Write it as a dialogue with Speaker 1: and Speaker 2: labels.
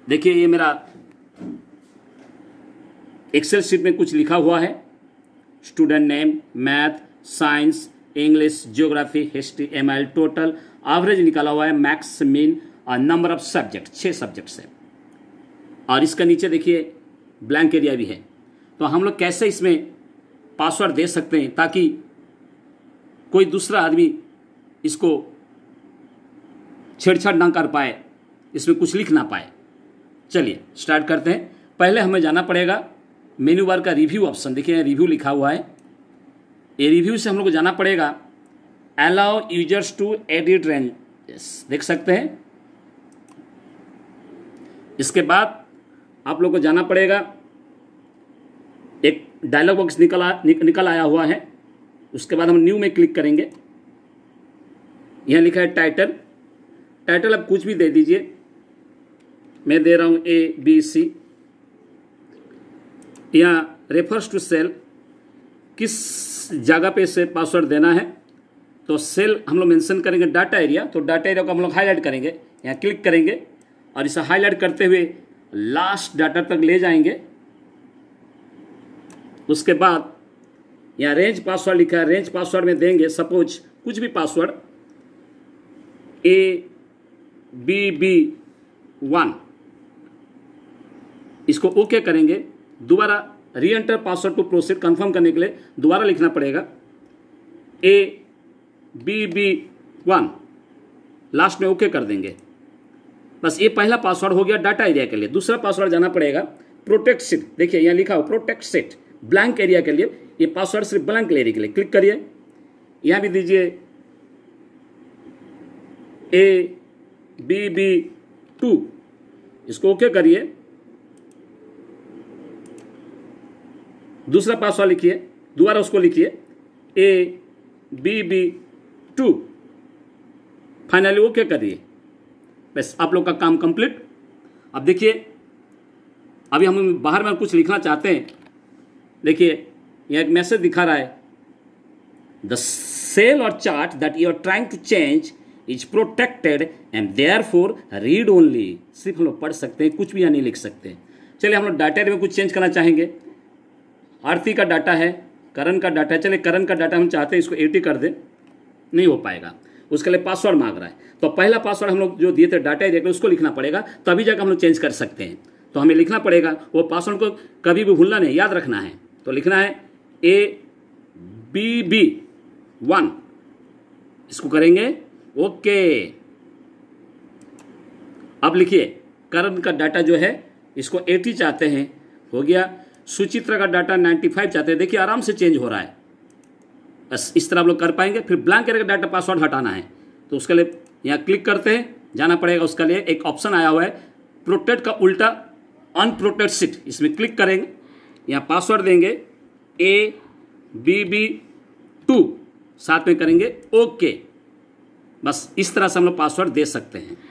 Speaker 1: देखिए ये मेरा एक्सेल शीट में कुछ लिखा हुआ है, student name, math, science, English, geography, history, MIL, total, average निकाला हुआ है, मैक्स, मीन और नंबर ऑफ सब्जेक्ट, 6 सब्जेक्ट्स है। और इसका नीचे देखिए ब्लैंक एरिया भी है। तो हम लोग कैसे इसमें पासवर्ड दे सकते हैं ताकि कोई दूसरा आदमी इसको छेड़छाड़ ना कर पाए, इसमें कुछ लिख ना पाए। चलिए स्टार्ट करते हैं। पहले हमें जाना पड़ेगा मेन्यू बार का रिव्यू ऑप्शन, देखिए रिव्यू लिखा हुआ है। ये रिव्यू से हम लोग को जाना पड़ेगा allow users to edit ranges, देख सकते हैं। इसके बाद आप लोग को जाना पड़ेगा, एक डायलॉग बॉक्स निकल आया हुआ है। उसके बाद हम न्यू में क्लिक करेंगे। यहाँ लिखा है टाइटल, टाइटल आप कुछ भी दे दीजिए। मैं दे रहा हूँ ABC। यहाँ रेफर्स टू सेल, किस जगह पे से पासवर्ड देना है, तो सेल हम लोग मेंशन करेंगे डाटा एरिया, तो डाटा एरिया को हम लोग हाईलाइट करेंगे। यहाँ क्लिक करेंगे और इसे हाईलाइट करते हुए लास्ट डाटा तक ले जाएंगे। उसके बाद यहाँ रेंज पासवर्ड लिखा है, रेंज पासवर्ड में देंगे सपोज कुछ भी पासवर्ड ABB1, इसको ओके करेंगे। दोबारा re enter password to proceed, confirm करने के लिए दोबारा लिखना पड़ेगा ABB1, लास्ट में ओके कर देंगे। बस ये पहला पासवर्ड हो गया डाटा एरिया के लिए। दूसरा पासवर्ड जाना पड़ेगा प्रोटेक्ट सीट, देखिए यहाँ लिखा हो प्रोटेक्ट सीट, ब्लैंक एरिया के लिए। ये पासवर्ड सिर्फ ब्लैंक एरिया के लिए, क्लिक करिए। यहाँ भी दीजिए ABB2, इसको ओके करिए। दूसरा पासवर्ड लिखिए, दोबारा उसको लिखिए ABB2, फाइनली ओके करिए। बस आप लोग का काम कंप्लीट। अब देखिए अभी हम बाहर में कुछ लिखना चाहते हैं। देखिए यह एक मैसेज दिखा रहा है, द सेल और chart that you are trying to change is protected and therefore read only. सिर्फ हम लोग पढ़ सकते हैं, कुछ भी यहाँ नहीं लिख सकते। चलिए हम लोग डाटा में कुछ चेंज करना चाहेंगे। आरती का डाटा है, करण का डाटा है। चलिए करण का डाटा हम चाहते हैं इसको 80 कर दे, नहीं हो पाएगा, उसके लिए पासवर्ड मांग रहा है। तो पहला पासवर्ड हम लोग जो दिए थे डाटा एरिया, उसको लिखना पड़ेगा, तभी जाकर हम लोग चेंज कर सकते हैं। तो हमें लिखना पड़ेगा, वो पासवर्ड को कभी भी भूलना नहीं, याद रखना है। तो लिखना है ABB1, इसको करेंगे ओके। अब लिखिए करण का डाटा जो है इसको 80 चाहते हैं, हो गया। सुचित्रा का डाटा 95 चाहते हैं, देखिए आराम से चेंज हो रहा है। बस इस तरह आप लोग कर पाएंगे। फिर ब्लैंक एरिया का डाटा पासवर्ड हटाना है, तो उसके लिए यहाँ क्लिक करते हैं, जाना पड़ेगा। उसके लिए एक ऑप्शन आया हुआ है प्रोटेक्ट का उल्टा अनप्रोटेक्ट सीट, इसमें क्लिक करेंगे। यहाँ पासवर्ड देंगे ABB2, साथ में करेंगे ओके। बस इस तरह से हम लोग पासवर्ड दे सकते हैं।